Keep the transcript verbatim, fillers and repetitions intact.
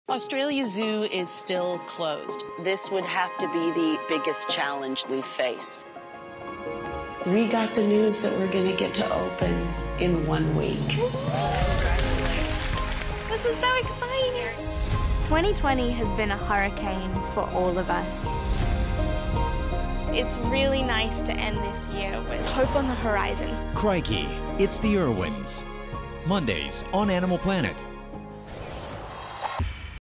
Australia Zoo is still closed. This would have to be the biggest challenge we've faced. We got the news that we're going to get to open in one week. This is so exciting. twenty twenty has been a hurricane for all of us. It's really nice to end this year with hope on the horizon. Crikey, it's the Irwins. Mondays on Animal Planet.